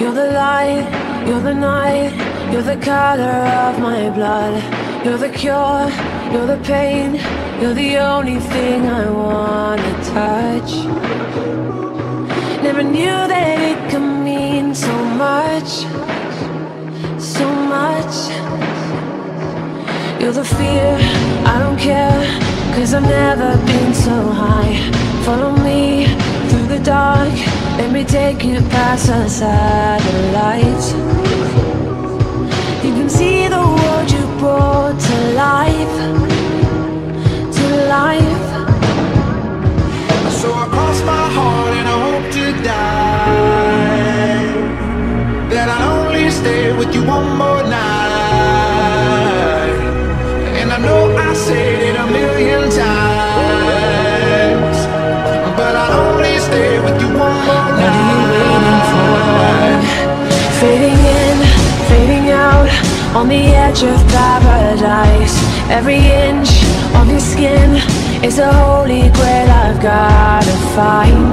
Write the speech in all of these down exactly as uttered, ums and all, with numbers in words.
You're the light, you're the night, you're the color of my blood. You're the cure, you're the pain, you're the only thing I wanna touch. Never knew that it could mean so much, so much. You're the fear, I don't care, cause I've never been so high. Follow me through the dark, let me take you past the satellites. You can see the world you brought to life, to life. So I cross my heart and I hope to die, that I'll only stay with you one more night. And I know I said it a million times, but I'll only stay with you one more night. What are you waiting for? Fading in, fading out, on the edge of paradise. Every inch of your skin is a holy grail I've gotta find.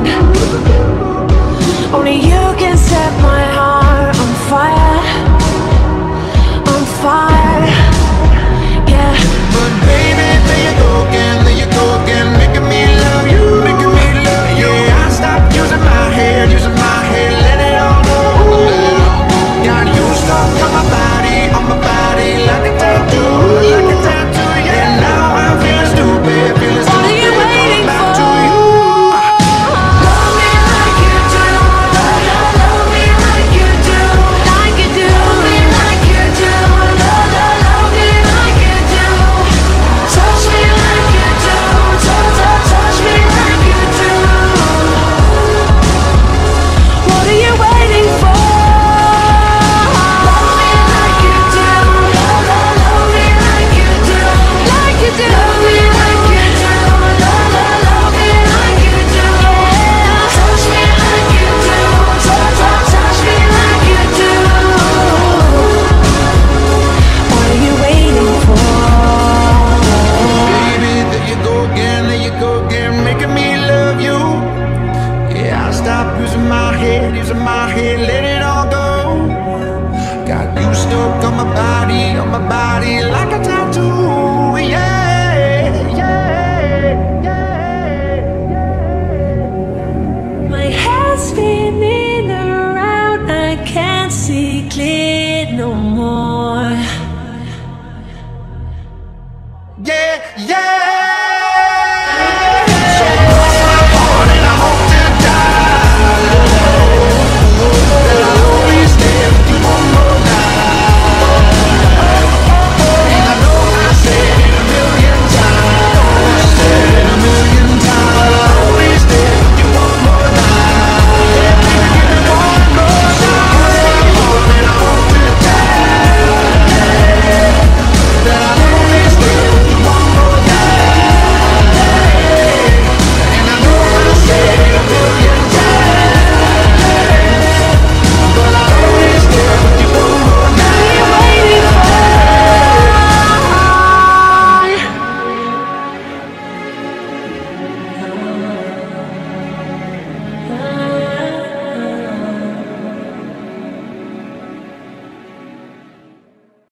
Only you can set my heart on fire, on fire, yeah. But baby, there you go again, there you go again, making me love you, making me love you. Yeah, I stopped using my head, using my head, let it all go. Got you stuck on my body, on my body, like a tattoo, like a tattoo, yeah. And now I'm feeling stupid, feeling stupid. What are you waiting back for? to you. Love me like you do, love me like you do, like you do. Love me like you do, love, love, love me like you do. Touch me like you do, touch, touch, touch me like you do. What are you waiting for? Love me like you do, love, love, love me like you do, like you do. Love me like you do, love, love, love me like you do. Touch me like you do, touch, touch, touch me like you do. What are you waiting for? Baby, there you go again, there you go again, making me love you. Yeah, I stopped using my head, using my head, let it all go. Got you stuck on my body, on my body, like a